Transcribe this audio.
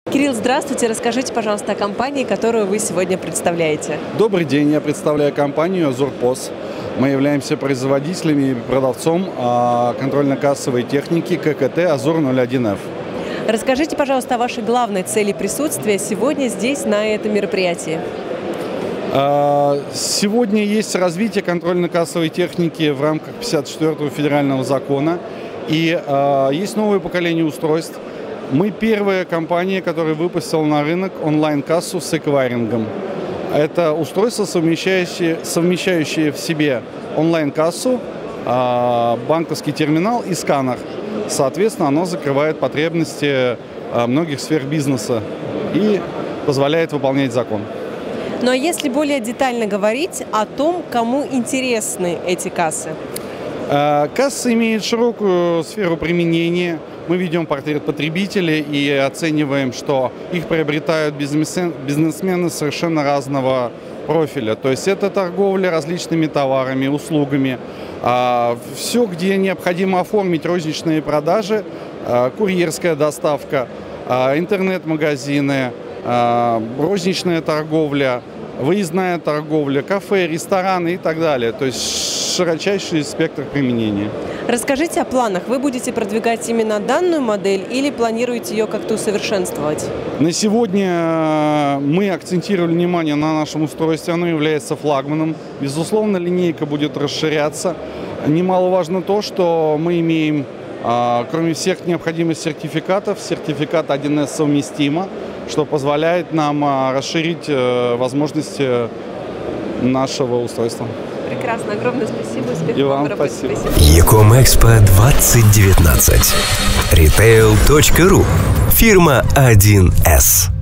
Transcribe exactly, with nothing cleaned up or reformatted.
Кирилл, здравствуйте. Расскажите, пожалуйста, о компании, которую вы сегодня представляете. Добрый день. Я представляю компанию «Азурпос». Мы являемся производителем и продавцом контрольно-кассовой техники ка ка тэ «Азур ноль один эф». Расскажите, пожалуйста, о вашей главной цели присутствия сегодня здесь, на этом мероприятии. Сегодня есть развитие контрольно-кассовой техники в рамках пятьдесят четвёртого федерального закона. И есть новое поколение устройств. Мы первая компания, которая выпустила на рынок онлайн-кассу с эквайрингом. Это устройство, совмещающее, совмещающее в себе онлайн-кассу, банковский терминал и сканер. Соответственно, оно закрывает потребности многих сфер бизнеса и позволяет выполнять закон. Ну а если более детально говорить о том, кому интересны эти кассы? Касса имеет широкую сферу применения. Мы ведем портрет потребителей и оцениваем, что их приобретают бизнесмены совершенно разного профиля. То есть это торговля различными товарами, услугами. Все, где необходимо оформить розничные продажи, курьерская доставка, интернет-магазины, розничная торговля, выездная торговля, кафе, рестораны и так далее. То есть широчайший спектр применения. Расскажите о планах. Вы будете продвигать именно данную модель или планируете ее как-то усовершенствовать? На сегодня мы акцентировали внимание на нашем устройстве. Оно является флагманом. Безусловно, линейка будет расширяться. Немаловажно то, что мы имеем, кроме всех необходимых сертификатов, сертификат один эс совместимо, что позволяет нам расширить возможности нашего устройства. Прекрасно, огромное спасибо. Успехов И вам в работе. спасибо. Якомэкспо двадцать девятнадцать. ритейл точка ру. Фирма один эс.